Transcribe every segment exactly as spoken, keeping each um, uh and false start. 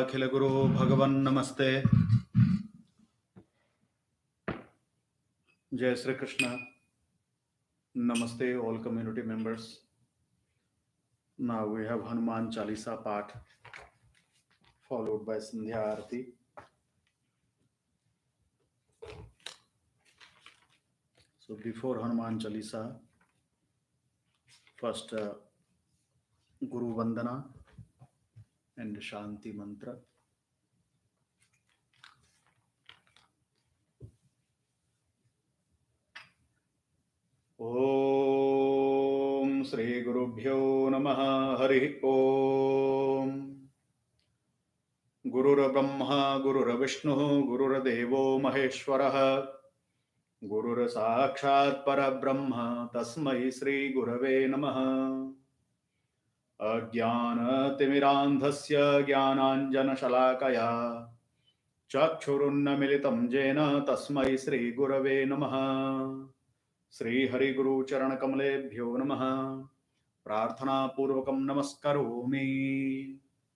अखिल गुरु भगवन नमस्ते. Jai Sri Krishna. Namaste all community members. Now we have Hanuman Chalisa part followed by Sandhya Arati. So before Hanuman Chalisa, first uh, Guru Vandana and Shanti Mantra. Om Sri Gurubhyo Namaha Hari Om. Gurur Brahma Gurur Vishnu Gurur Devo Maheshwaraha Gurur Sakshat Parabrahma Tasmai Sri Gurave Namaha. Ajnana Timirandhasya Jnananjana Shalakaya Chakshurunna Militam Jena Tasmai Sri Gurave Namaha. Sri Hari Guru Charana Kamalebhyo Namaha. Prarthana Purvakam Namaskaromi.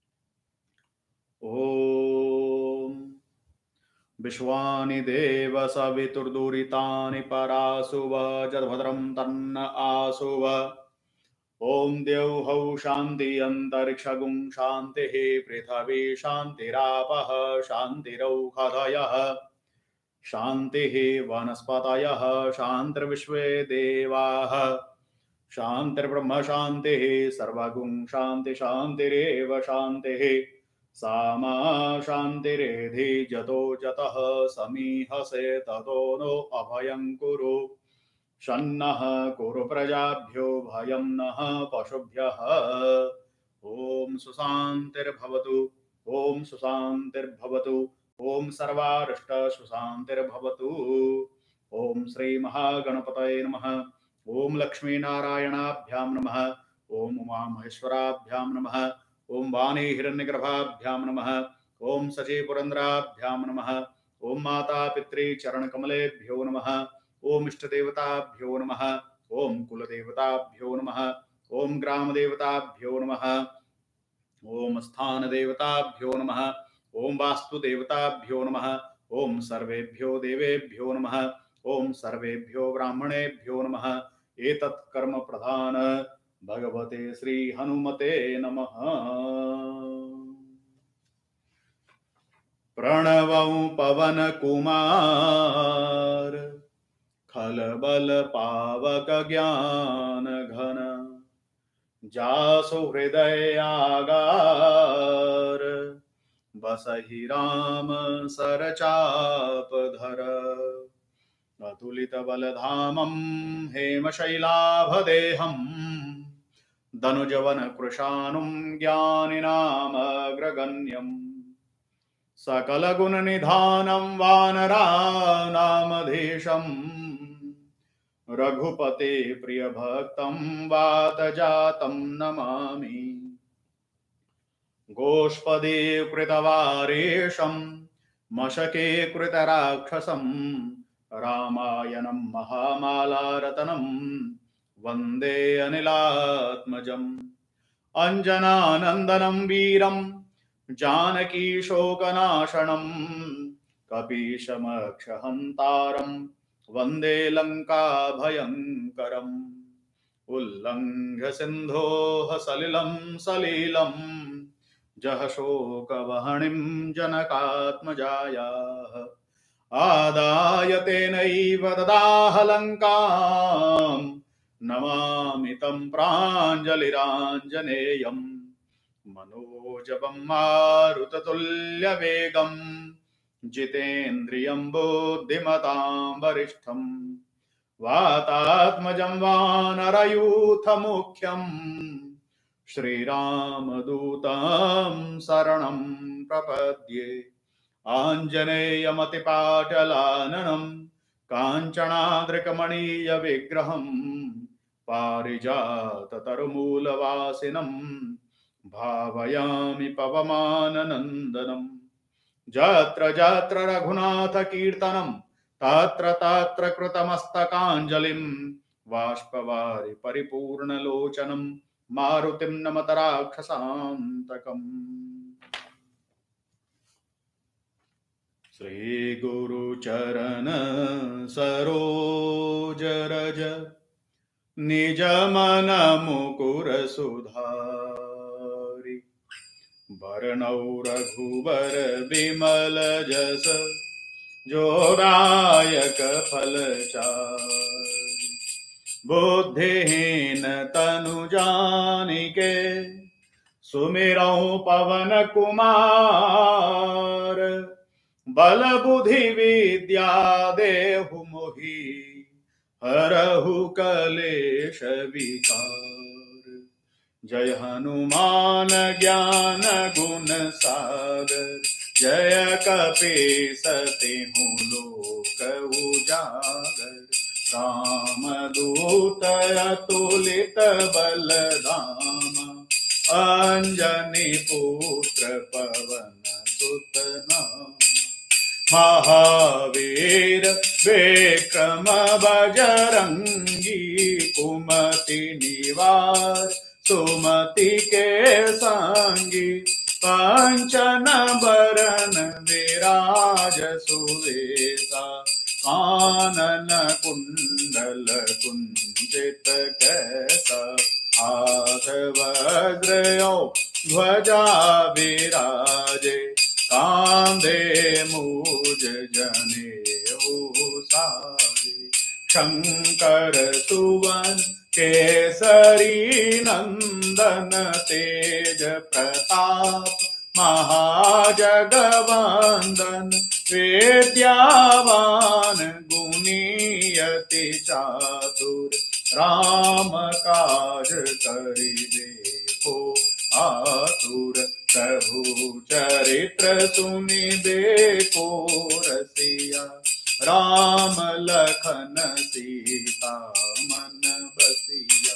Om Vishwani Deva Saviturduritaani Parasuva Jadbhadram Tanna Asuva. Om Dev Hau Shanti Antarikshagum Shanti Prithavi Shanti Rapaha Shanti Raukhadayah Shanti Vanaspatayah Shantir Vishwe Devaha Shantir Brahma Shanti Sarvagum Shanti Shantireva Shanti Sama Shantiredhi Jato Jatah Samihase Tato No Abhayam Kuru Shannaha Kuru Prajabhyo Bhayam Naha Pashubhyaha. Om Susantir Bhavatu Om Susantir Bhavatu Om Sarvarishta Susantir Bhavatu. Om Sri Mahaganapataye Namaha. Om Lakshmi Narayana-bhyam Namaha. Om Uma Maheshwara-bhyam Namaha. Om Vani Hiranyagarbha-bhyam Namaha. Om Sachi Purandra-bhyam Namaha. Om Mata Pitri Charan-kamalebhyo Namaha. Om Ishtadevata-bhyo Namaha. Om Kuladevata-bhyo Namaha. Om Gram-devata-bhyo Namaha. Om Sthan-devata-bhyo Namaha. Om Vastu-devata-bhyo Namaha. Om Sarvebhyo Devebhyo Namaha. Om Sarvebhyo Brahmanebhyo Namaha. Etat Karma Pradhana Bhagavate Sri Hanumate Namaha. Pranavam Pavana Kumar Khalbal Pavaka Jnana Ghana Jasu Hridaya Agar Basahi Ram Sarachapdhara Atulita Baladhamam Hemashailavadeham Danujavana Krushanum Jnaninam Agraganyam Sakala Gunanidhanam Vanara Namadhesham Raghupate Priyabhaktam Vatajatam Namami Goshpade Kritavaresham Mashake Kritarakshasam Ramayanam Mahamala-ratanam Vande Anilatmajam Anjana-nandanam Veeram Janaki Shokanashanam Kapishamakshahantaram Vande Lanka Bhayankaram Ullangha Sindhoha Salilam Salilam Jahashoka-vahanim Janakatmajaya Adayate naiva dadahalankaam Namamitam pranjaliranjaneyam Manojabam marutatulya vegam Jitendriyam buddhimatam varishtham Vatatmajam vanarayutha mukhyam Shri Ramadutam saranam prapadye Anjaneyamatipajalananam Kanchanadrikamaniya vigraham Parijatatarumulavasinam Bhavayami pavamananandanam Jatra jatra raghunatha kirtanam Tatra tatra krutamastakāņjalim Vāshpavari paripurna lochanam Marutim namatarakṣasantakam. Shri गुरु चरण सरोज रज निज मन मुकुर सुधारि बरनौ रघुबर विमल जस जो दायक फल चारि बुद्धिहीन तनु जानिके सुमिरौ पवन कुमार बल बुद्धि विद्या देहु मोहि हरहु कलेश विकार। जय हनुमान ज्ञान गुण सागर जय कपीस तिहु लोक उजागर। रामदूत अतुलित बल धामा अंजनी पुत्र पवन सुत नामा। महावीर विक्रम बजरंगी कुमति निवार सुमति के संगी। पंचन बरन विराज सुवेशा कानन कुंडल कुंचित कैसा। हाथ वज्र ध्वजा विराजे कांधे मूज जनेऊ साजे। शंकर सुवन केसरी नंदन तेज प्रताप महाजगवंदन। विद्यावान गुणीयति चातुर राम काज करिबे को आतुर। प्रभु चरित्र सुनिबे को रसिया राम लखन सीता मन बसिया।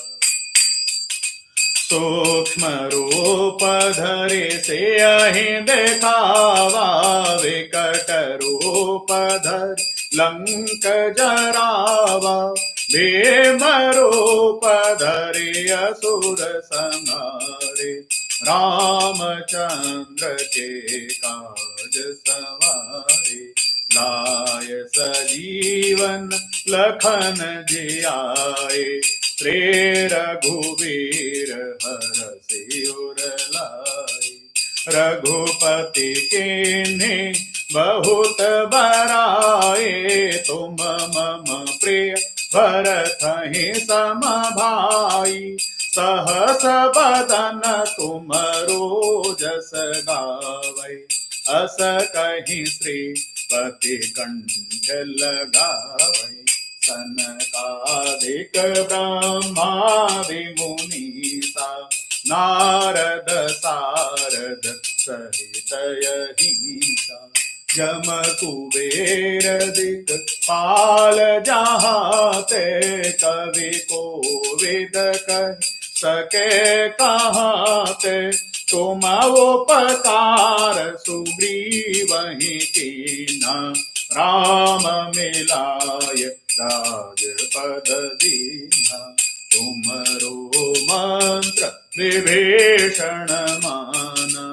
सूक्ष्म रूप धरे से अहि देखावा विकट रूप धर लंक जरावा। भीम रूप धरे असुर संहारे रामचंद्र के काज सवारे। लाय सजीवन लखन जियाए श्री रघुवीर हरषि उर लाए। रघुपति कीन्ही बहुत बराए तुम मम प्रिय भरतहि सम भाई। सहस बदन तुमरो जस गावै अस कहि श्रीपति कंठ लगावै। सनकादिक ब्रह्मादि मुनीसा नारद सारद सहित अहिसा। जम कुबेर दिक पाल जहाते कवि कोविद कह सके कहाते। तुम उपकार सुग्रीवहि कीन्हा राम मिलाय राजपद दीन्हा। तुमरो मंत्र विभीषण माना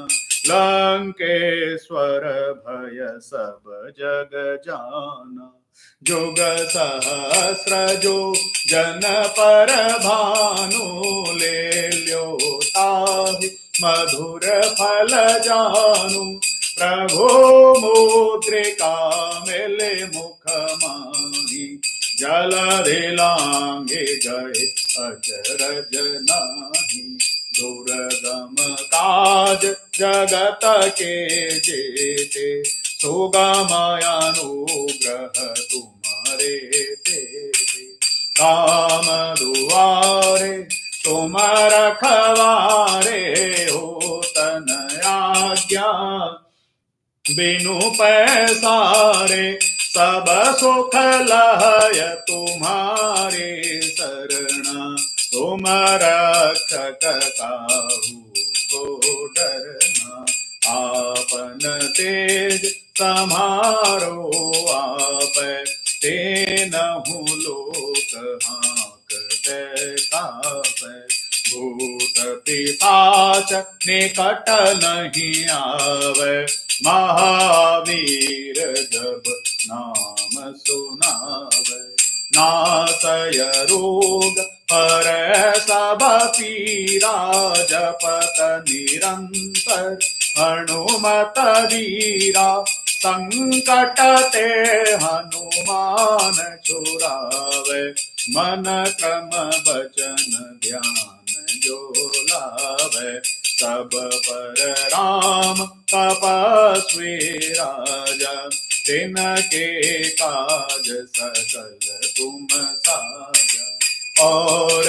लंकेश्वर भय सब जग जाना। जुग सहस्र जो जन पर भानु ले ल्यो ताहि मधुर फल जानु। प्रभु मुद्रिका मिले मुख माहि जलधि लांघे गए अचरज नाही। दुर्गम काज जगत के जेते सुगमयानुग्रह तुम्हारे तेते। काम दुआरे तुम रखवारे हो तन आज्ञा बिनु पैसारे। सब सुख लहय तुम्हारे शरणा तुम रक्षक काहू को डरना। आपन तेज समारो आप तेनहु लोक हांकते कापै। भूत पिशाच निकट नहीं आवे, महावीर जब नाम सुनावे। नासय रोग हरै सब पीरा, जपत निरंतर हनुमत वीरा। संकट ते हनुमान छुड़ावे, मन क्रम वचन ध्यान जो लावे। सब पर राम तपस्वी राजा, तिनके काज सकल तुम साजा। और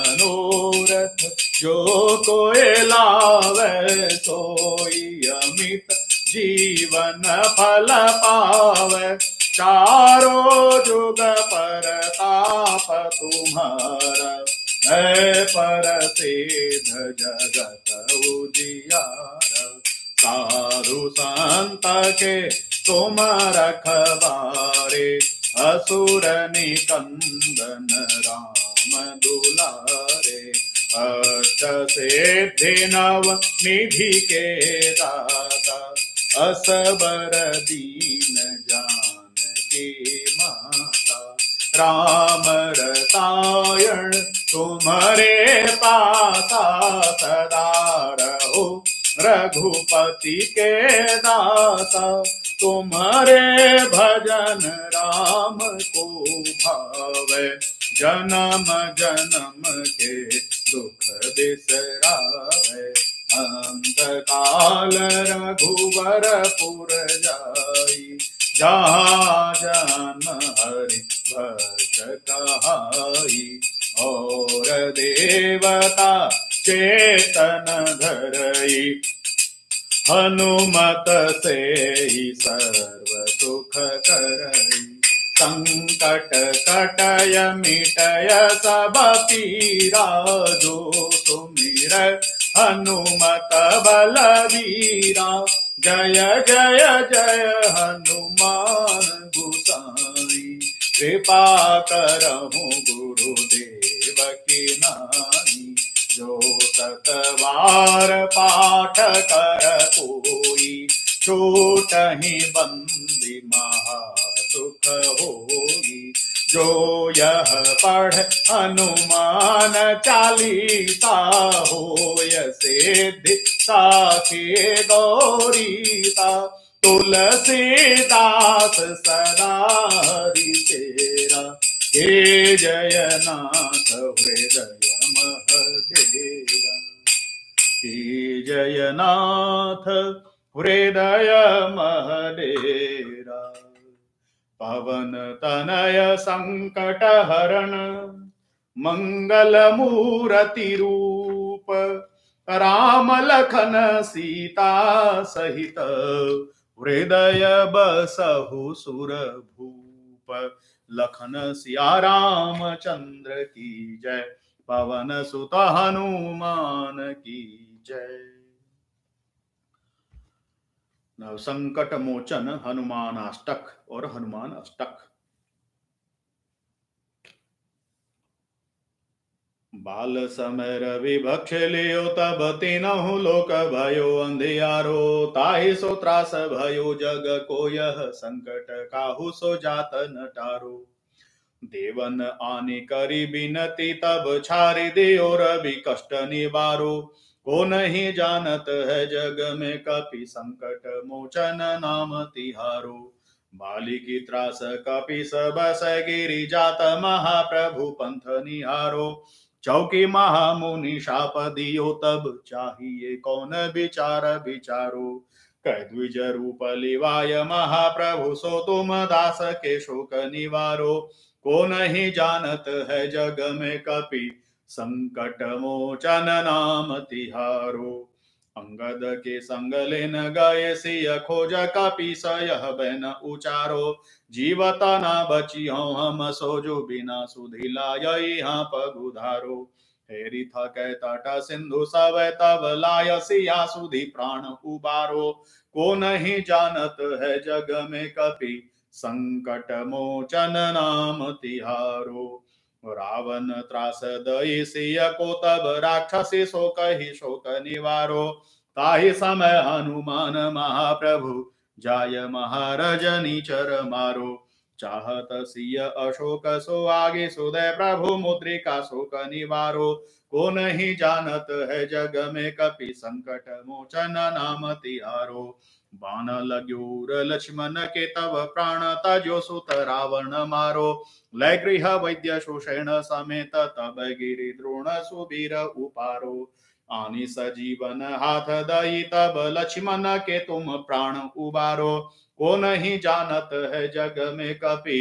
मनोरथ जो कोई लावे, सोई अमित जीवन फल पावे। चारों जुग परताप तुम्हारा, है परसिद्ध जगत उजियारा। साधु संत के तुम रखवारे, असुर निकंदन राम दुलारे। अष्ट सिद्धि नव निधि के दाता, असबर दीन जानकी माता। राम रसायन तुम्हारे पासा, सदा रहो रघुपति के दासा। तुम्हारे भजन राम को भावे, जन्म जन्म के दुख बिसरावे। अंत काल रघुवर पुर जाई, जहाँ जन्म हरि भक्त कहाई। और देवता चेतन धरई, हनुमत से ही सर्व सुख करई। संकट कटय मिटय सब पीरा, जो सुमिर हनुमत बलवीरा। जय जय जय हनुमान गोसाई, कृपा करहु गुरुदेव की नाई। जो सतवार पाठ कर कोई, छूटहि बंदी महासुख होई। जो यह पढ़ हनुमान चालीसा, होय सिद्धि साखी गौरीसा। तुलसीदास सदा हरि तेरा, हे जयनाथ हृदय महडेरा। हे जयनाथ हृदय महडेरा। पवन तनय संकट हरण, मंगल मूर्ति रूप। राम लखन सीता सहित, हृदय बसहु सुर भूप। लखन सिया राम चंद्र की जय, पवन सुत हनुमान की जय। नव संकट मोचन हनुमान अष्टक और हनुमान अष्टक। बाल समय रवि भक्ष लियो, तब तीनहु लोक भयो अंधियारो। ताहि सो त्रास भयो जग को, यह संकट काहू सो जात न टारो। देवन आनि करी बिनती, तब छारि दियो रवि कष्ट निवारो। को नहीं जानत है जग में, कपि संकट मोचन नाम तिहारो। बाली की त्रास कपि सब गिरि जात, महाप्रभु पंथ निहारो। चौकी महामुनि शाप दियो, तब चाहिए कौन विचार विचारो। कह द्विज रूप लिवाय महाप्रभु, सो तुम दास के शोक निवारो। को नहीं जानत है जग में, कपि संकट मोचन नाम तिहारो। अंगद के संग लेन गए, सिय खोज कपि यह बैन उचारो। जीवत ना बचियो हम, सोजो बिना सुधि लाय यहाँ पगुधारो। हेरि थकै तट सिंधु सब, तब लाय सिया सुधि प्राण उबारो। को नहीं जानत है जग में, कपि संकट मोचन नाम तिहारो। रावण त्रास दई सिय को तब राक्षसी शोक ही शोक निवारो। ताहि समय हनुमान महाप्रभु जाय महारजनी चर मारो। चाहत सिय अशोक सो आगे सुदय प्रभु मुद्रिका शोक निवारो। को नहीं जानत है जग में कपि संकट मोचन नाम तिहारो। बाण लग्यूर लक्ष्मण के तब प्राण तजो सुत रावण मारो। लय गृह वैद्य सुषेण समेत तब गिरि द्रोण सुबीर उपारो। आनि सजीवन हाथ दई तब लक्ष्मण के तुम प्राण उबारो। को नहीं जानत है जग में कपि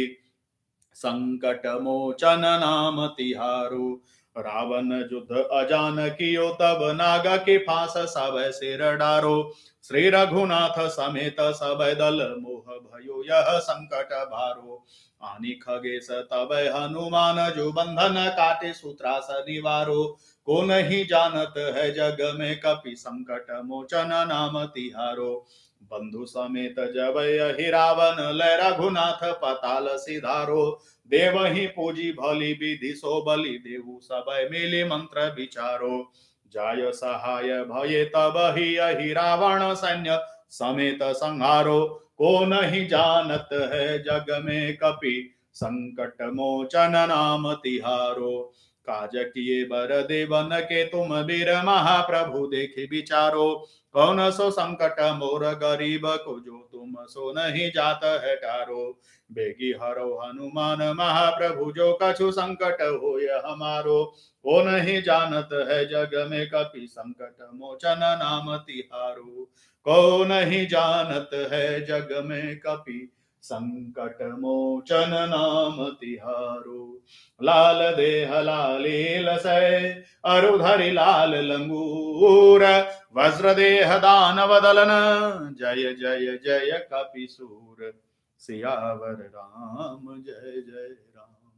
संकट मोचन नाम तिहारो। रावण युद्ध अजान कियो तब नाग के फांस सब सिर डारो। श्री रघुनाथ समेत सब दल मोह भयो यह संकट भारो। आनि खगेश तब हनुमान जो बंधन काटे सूत्रास निवारो। को नहीं जानत है जग में कपि संकट मोचन नाम तिहारो। बंधु समेत जब यही रावण लय रघुनाथ पताल सिधारो। देवहि पूजी भली विधि सो बलि देवु सबय मिली मंत्र विचारो। जाय सहाय भये तब ही यही रावण सैन्य समेत संहारो। को नहीं जानत है जग में कपि संकट मोचन नाम तिहारो। काज किए बर देवन के तुम वीर महाप्रभु देखि विचारो। कौन सो संकट मोर गरीब को जो तुम सो नहीं जात है टारो। बेगी हरो हनुमान महाप्रभु जो कछु संकट होय हमारो। को नहीं जानत है जग में कपि संकट मोचन नाम तिहारो। को नहीं जानत है जग में कपि संकट मोचन नाम तिहारो। लाल देह लालील सै अरुधरि लाल लंगूर। वज्र देह दानव दलन जय जय जय कपिसूर। सियावर राम जय जय राम।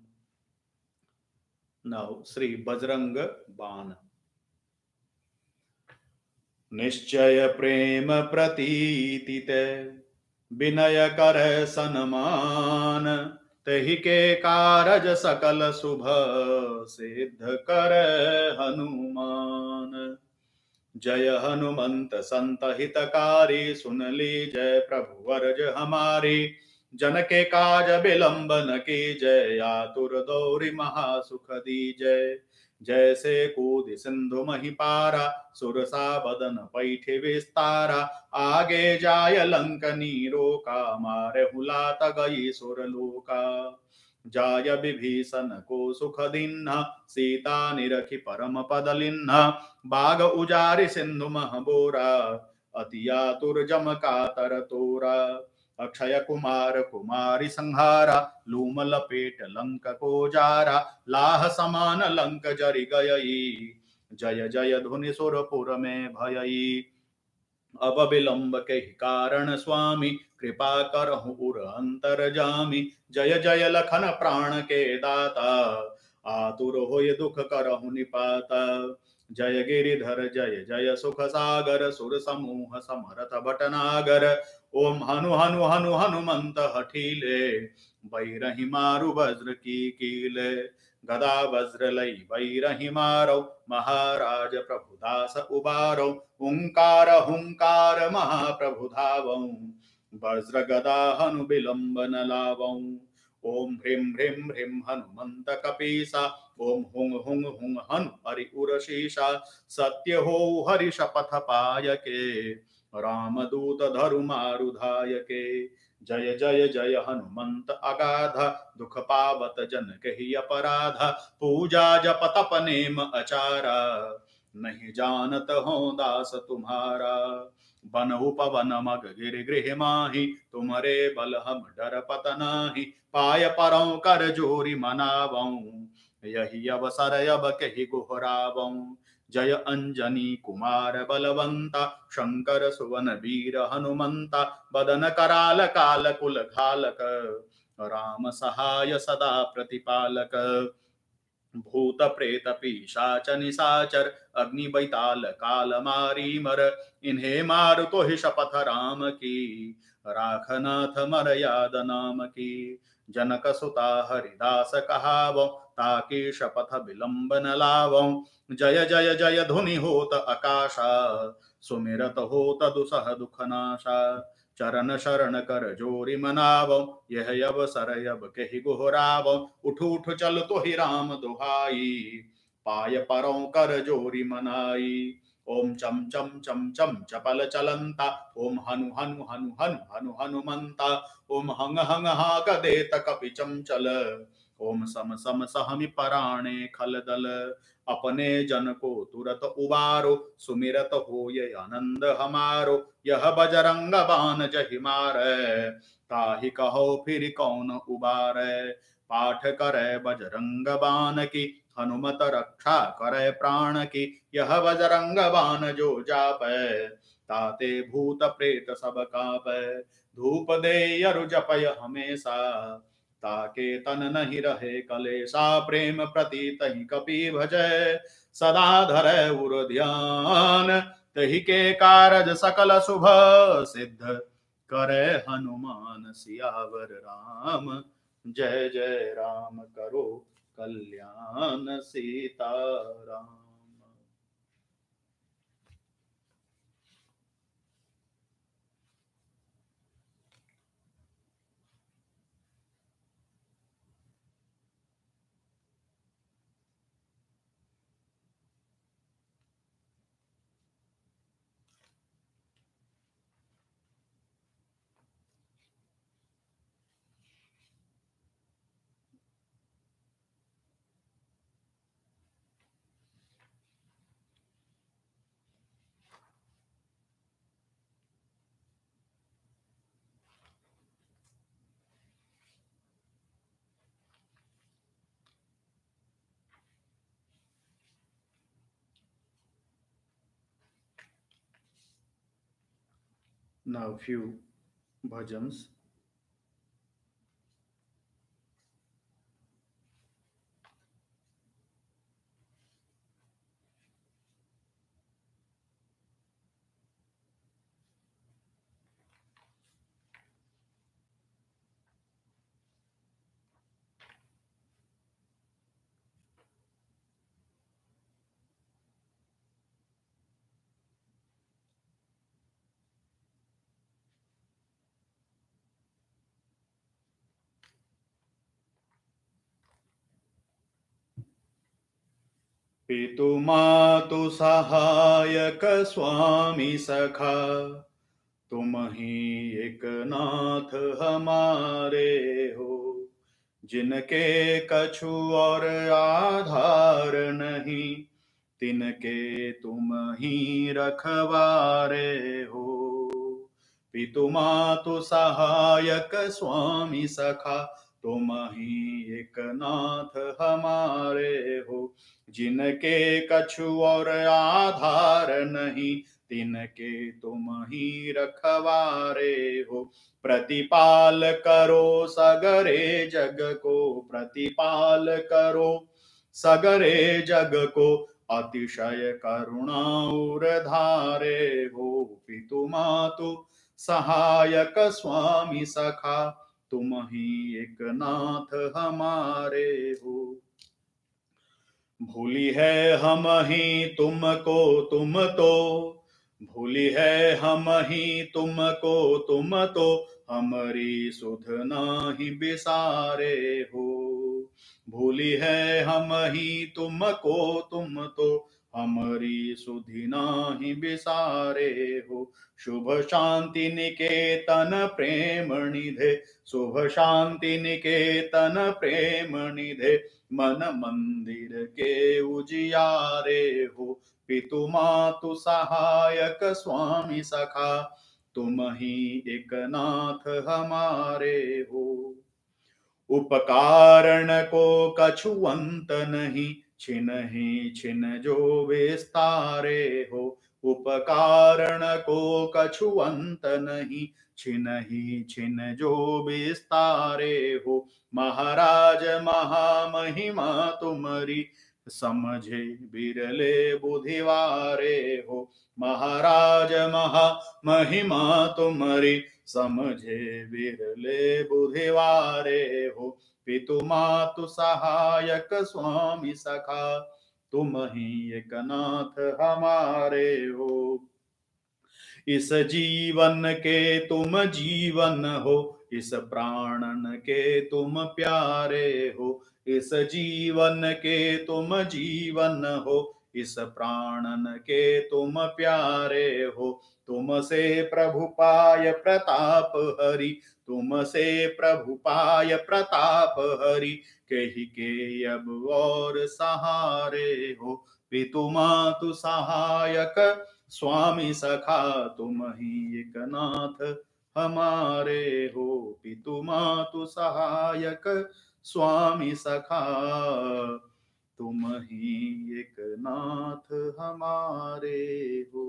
नाउ श्री बजरंग बाण। निश्चय प्रेम प्रतीति ते विनय कर सन्मान। तहि के कारज सकल शुभ सिद्ध कर हनुमान। जय हनुमंत संत हितकारी सुन ली जय प्रभु वर्ज हमारी। जन के काज विलंबन की जय आतुर दौरी महासुख दी जय। जैसे कूद सिंधु मही पारा सुरसा बदन पैठे विस्तारा। आगे जाय लंक नीरो का मारे हुलात गई सुरलोका। जाय विभीषण को सुख दिन्हा सीता निरखि परम पद लिन्हा। बाग उजारि सिंधु मह बोरा अति आतुर जम कातर तोरा। अक्षय कुमार कुमारी संहारा लूम लपेट लंक को जारा। लाह समान लंक जरि गयई जय जय धुनि सुरपुर में भयई। अब विलंब के कारण स्वामी कृपा करहु उर अंतर जामी। जय जय लखन प्राण के दाता आतुर होय दुख करहु निपाता। जय गिरिधर जय जय सुख सागर सुर समूह समरथ भटनागर। ओम हनु हनु हनु हनुमंत हठीले बैरहि मारु वज्र की कीले। गदा वज्र लई बैरहि मारो महाराज प्रभुदास उबारो। हुंकार हुंकार महाप्रभु धावौ वज्र गदा हनु विलंब न लावौ। ओम ह्रीं ह्रीं ह्रीं हनुमंत कपीसा ओम हुंग हुंग हुंग हनु हरि उरशीषा। सत्य हो हरि शपथ पाय के रामदूत धरु मारु धाय के। जय जय जय हनुमंत अगाधा दुख पावत जन कहि अपराधा। पूजा जप तप नेम अचारा नहीं जानत हो दास तुम्हारा। बन उपवन मग गिर गृह माही तुम्हारे बल हम डर पत नाही। पाय परौ कर जोरी मनावौ यही अवसर अब कहि गोहरावौ। जय अंजनी कुमार बलवंता शंकर सुवन वीर हनुमंता। बदन कराल काल कुल घालक राम सहाय सदा प्रतिपालक। भूत प्रेत पिशाच निशाचर अग्नि बैताल काल मारी मर। इन्हें मार तो ही शपथ राम की राखनाथ मर्याद नाम की। जनक सुता हरिदास कहावो ताकि शपथ विलंब न लावो। जय जय जय धुनि होत आकाशा, सुमिरत होत दुसह दुख नाशा। चरण शरण कर जोरी मनावो, यह अवसर अब कहि गोहरावो। उठ उठ चल तो ही राम दुहाई, पाय परों कर जोरी मनाई। ओम चम चम चम चम चपल चलंता, ओम हनु हनु हनु हनु हनु हनुमंता। ओम हंग हंग हाक देत कपि चंचल, ओम सम सम सहमि पराणे खल दल। अपने जन को तुरत उबारो, सुमिरत होय आनंद हमारो। यह बजरंग बान जहि मारै, ताहि कहो फिर कौन उबारै। पाठ करे बजरंग बान की, हनुमत रक्षा करे प्राण की। यह बजरंग बान जो जापै, ताते भूत प्रेत सब कापै। धूप दे अरु जपय हमेशा, ताके तन नहीं रहे कलेसा। प्रेम प्रति तहि कपि भजै, सदा धरै उर ध्यान। तहि के कारज सकल शुभ सिद्ध, करे हनुमान सियावर राम। जय जय राम करो कल्याण Sita Ram. Now few bhajans. पितु मातु सहायक स्वामी सखा, तुम ही एक नाथ हमारे हो। जिनके कछु और आधार नहीं, तिनके तुम ही रखवारे हो। पितु मातु सहायक स्वामी सखा, तुम ही एक नाथ हमारे हो। जिनके कछु और आधार नहीं, तिनके तुम ही रखवारे हो। प्रतिपाल करो सगरे जग को, प्रतिपाल करो सगरे जग को। अतिशय करुणा और धारे हो। पितु मातु सहायक स्वामी सखा, तुम ही एक नाथ हमारे हो। भूली है हम ही तुमको तुम तो, भूली है हम ही तुमको तुम तो। हमारी सुध नाही बिसारे हो। भूली है हम ही तुमको तुम तो, हमारी सुधि नाही बिसारे हो। शुभ शांति निकेतन प्रेम निधे, शुभ शांति निकेतन प्रेम निधे। मन मंदिर के उजियारे हो। पितु मातु सहायक स्वामी सखा, तुम ही एक नाथ हमारे हो। उपकारण को कछु अंत नहीं, छिनहि छिन जो विस्तारे हो। उपकारण को कछु अंत नहीं, छिनहि छिन जो विस्तारे हो। महाराज महामहिमा तुम्हारी, समझे बिरले बुधिवारे हो। महाराज महा महिमा तुम्हारी, समझे बिरले बुधिवारे हो। पितु मातु सहायक स्वामी सखा, तुम ही एक नाथ हमारे हो। इस जीवन के तुम जीवन हो, इस प्राणन के तुम प्यारे हो। इस जीवन के तुम जीवन हो, इस प्राणन के तुम प्यारे हो। तुम से प्रभु पाय प्रताप हरि, तुम से प्रभु पाय प्रताप हरि, कही के अब और सहारे हो। पितु मातु सहायक स्वामी सखा, तुम ही एक नाथ हमारे हो। पितु मातु सहायक स्वामी सखा, तुम ही एक नाथ हमारे हो।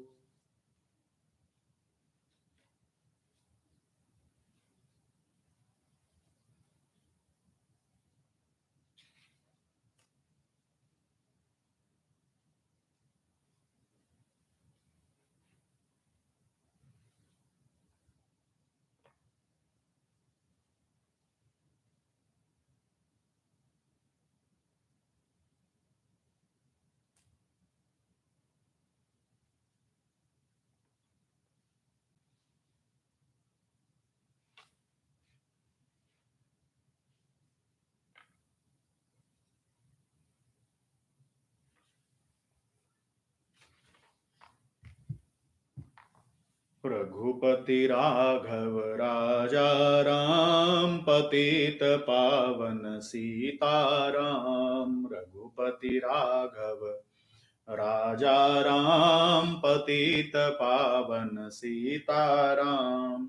रघुपति राघव राजा राम, पतित पावन सीताराम। रघुपति राघव राजा राम, पतित पावन सीताराम।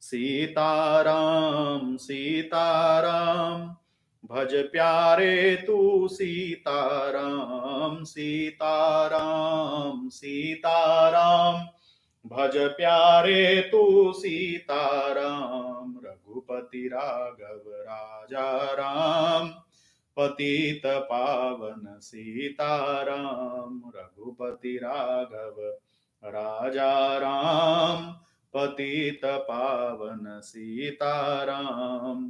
सीताराम सीताराम, भज प्यारे तू सीताराम। सीताराम सीताराम, भज प्यारे तू सीताराम। रघुपति राघव राजा राम, पतित पावन सीताराम। रघुपति राघव राजा राम, पतित पावन सीताराम।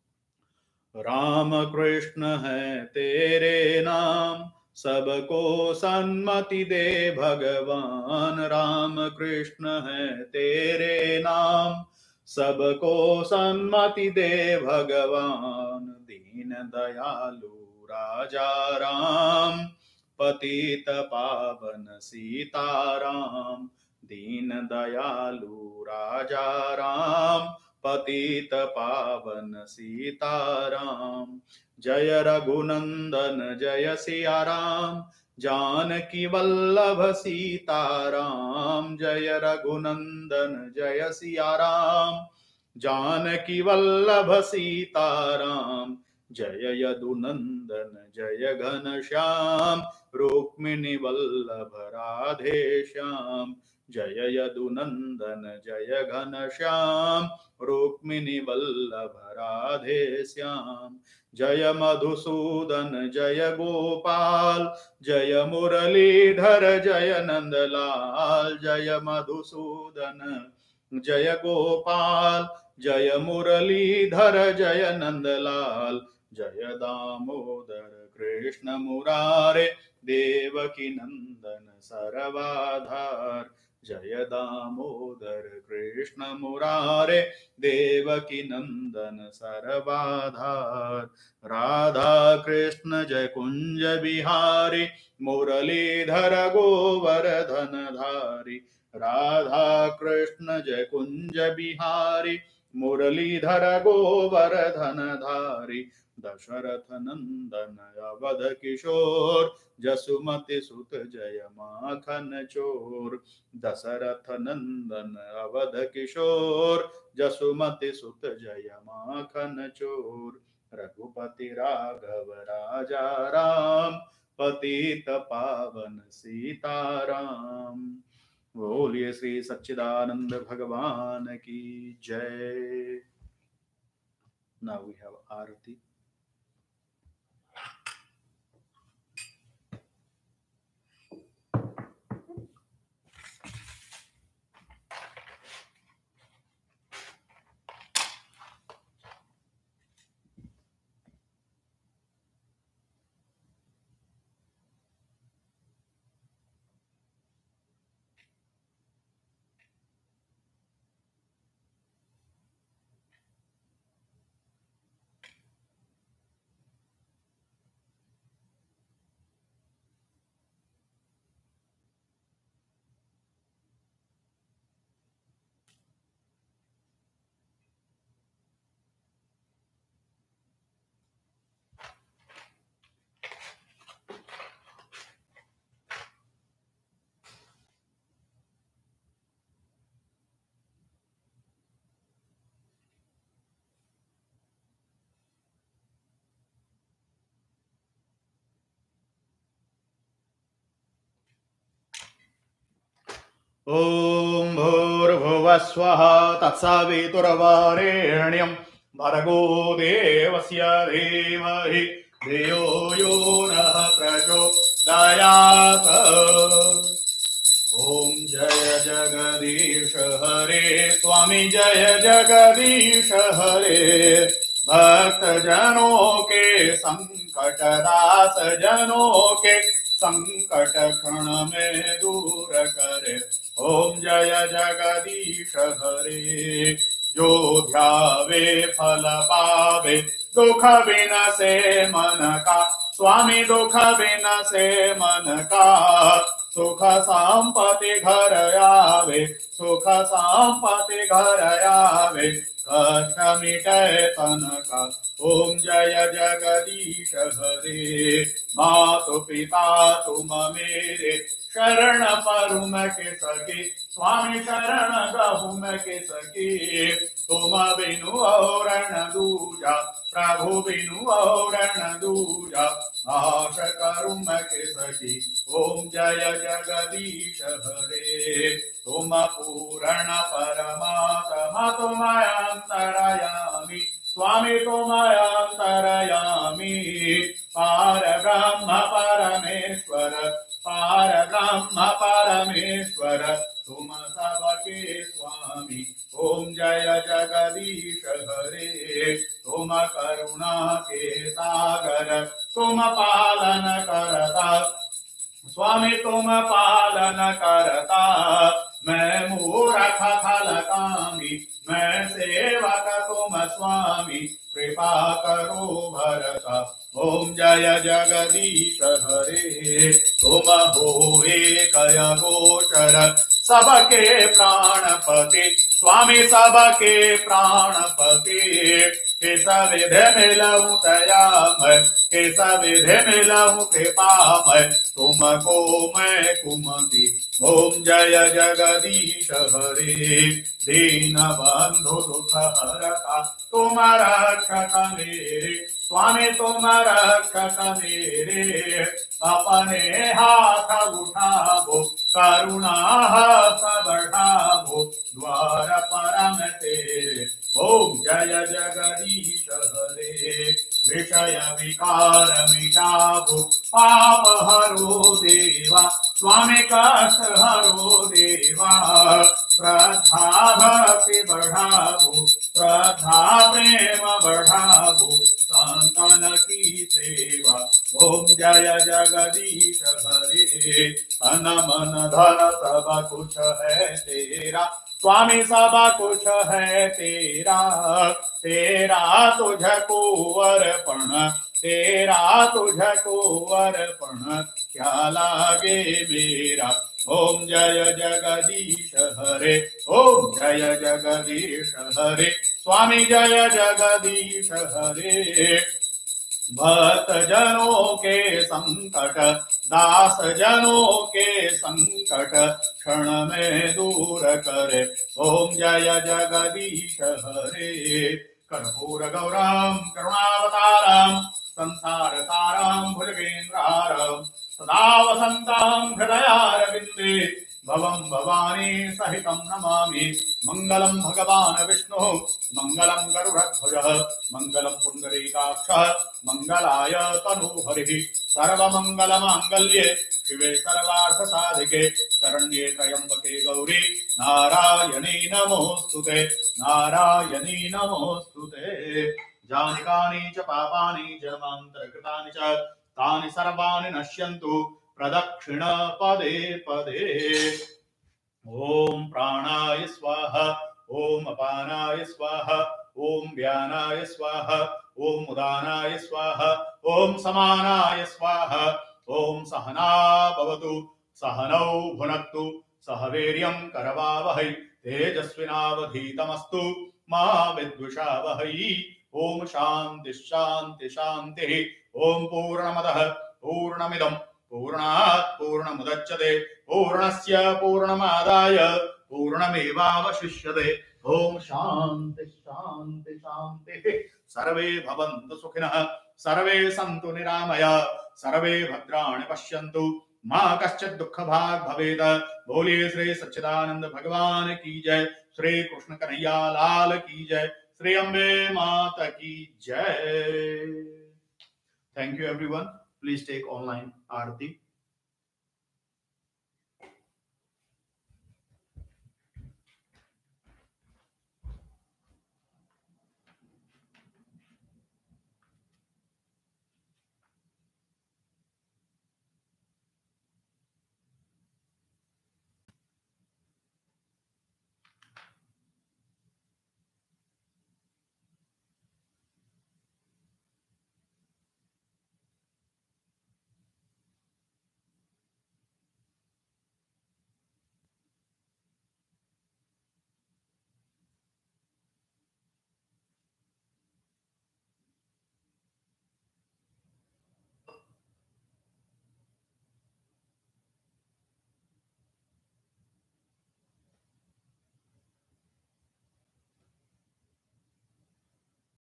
राम कृष्ण है तेरे नाम, सबको सन्मति दे भगवान। राम कृष्ण है तेरे नाम, सबको सन्मति दे भगवान। दीन दयालु राजा राम, पतित पावन सीताराम। दीन दयालु राजा राम, पतित पावन सीताराम। जय रघुनंदन जय सिया राम, जानकी वल्लभ सीताराम। जय रघुनंदन जय सिया राम, जानकी वल्लभ सीताराम। जय यदुनंदन जय घनश्याम, रुक्मिणी वल्लभ राधे श्याम। जय यदुनंदन जय घनश्याम, रुक्मिणी वल्लभ राधे श्याम। जय मधुसूदन जय गोपाल, जय मुरलीधर जय नंदलाल। जय मधुसूदन जय गोपाल, जय मुरलीधर जय नंदलाल। जय दामोदर कृष्ण मुरारे, देवकी नंदन सर्वाधार। जय दामोदर कृष्ण मुरारे, देवकी नंदन सर्वाधार। राधा कृष्ण जय कुंज बिहारी, मुरलीधर गोवर्धन धारी। राधा कृष्ण जय कुंज बिहारी, मुरलीधर गोवर्धन धारी। दशरथ नंदन अवध किशोर, जसुमति सुत जय माखन चोर। दशरथ नंदन अवध किशोर, जसुमति सुत जय माखन चोर। रघुपति राघव राजा राम, पतित पावन सीताराम। बोलिए श्री सच्चिदानंद भगवान की जय। Now we have आरती। ॐ भूर्भुवस्वः तत्सवितुर्वरेण्यं भर्गो देवस्य धीमहि धियो यो नः प्रचोदयात्। ॐ जय जगदीश हरे स्वामी जय जगदीश हरे भक्त जनों के संकट दास जनों के संकट क्षण में दूर करे। ओम जय जगदीश हरे जो ध्यावे फल पावे दुख बिन से मन का स्वामी दुख बिन से मन का सुख संपत्ति घर आवे सुख संपत्ति घर आवे कष्ट मिटे तन का। ओम जय जगदीश हरे मातु पिता तुम मेरे शरण परुम के सके स्वामी शरण गहुम के सके तुम बिनु और न दूजा प्रभु बिनु और न दूजा आश करुम के सके। ओम जय जगदीश हरे तुम पूर्ण परमात्मा तुम अंतरयामी स्वामी तुम अंतरयामी पार ब्रह्म परमेश्वर पार ब्रह्म परमेश्वर तुम सबके स्वामी। ओम जय जगदीश हरे तुम करुणा के सागर तुम पालन करता स्वामी तुम पालन करता मैं मूर्ख फलकामी मैं सेवक तुम स्वामी कृपा करो भरता। ओम जय जगदीश हरे तुम हो एक गोचर सबके प्राणपति स्वामी सबके प्राणपति किस विधि मिलऊं दयामय किस विधि मिलऊं कृपामय तुमको मैं कुमति। ओम जय जगदीश हरे दीन बंधु दुख हरता तुम रक्षक मेरे स्वामी तुम रक्षक मेरे अपने हाथ उठावो करुणा हाथ बढ़ावो द्वार परम तेरे। ओम जय जगदीश हरे विषय विकार मिटावो पाप हरो देवा स्वामी कष्ट हरो देवा श्रद्धा भक्ति बढ़ावो श्रद्धा प्रेम बढ़ावो संतन की सेवा। ओम जय जगदीश हरे तन मन धन सब कुछ है तेरा स्वामी सब कुछ है तेरा तेरा तुझको अर्पण तेरा तुझको अर्पण क्या लागे मेरा। ओम जय जगदीश हरे ओम जय जगदीश हरे स्वामी जय जगदीश हरे भक्त जनों के संकट दास जनों के संकट क्षण में दूर करे। ओम जय जगदीश हरे कर्पूर गौरम करुणावतारम संसार तारम भुजगेन्द्रारम सदा वसंतम हृदयारविंदे भवं भवानी सहितं नमामि। मंगलम भगवान विष्णु मंगलम गरुड़ध्वजः मंगलम पुंडरीकाक्षः मंगलाय तनूहरिः सर्वमंगलमांगल्ये शिवे सर्वार्थसाधिके शरण्ये त्र्यंबके गौरी नारायणी नमोस्तुते नारायणी नमोस्तुते। जानिकानि च पापानि जन्मान्तरकृतानि च तानि सर्वाणि नश्यन्तु प्रदक्षिण पदे पदे। ओम प्राणाय स्वाहा ओम अपानाय स्वाहा ओम व्यानाय स्वाहा ओम उदानाय स्वाहा ओम समानाय स्वाहा। ओम सहना भवतु सहनौ भुनक्तु सह वीर्यं करवावहै तेजस्विनावधीतमस्तु मा विद्विषावहै। ओम शांति शांति शांति। ओम पूर्णमदः पूर्णमिदं पूर्णात् पूर्णमुदच्यते पूर्णस्य पूर्णमादाय पूर्णमेवावशिष्यते। ओम शांति शांति शांति। सर्वे भवन्तु सुखिनः सर्वे सन्तु निरामया सर्वे भद्राणि पश्यन्तु माँ कश्चित दुख भाग भवेद। बोलिए श्री सच्चिदानंद भगवान की जय। श्री कृष्ण कन्हैया लाल की जय। श्री अम्बे माता की जय। Thank you everyone. Please take online Aarti.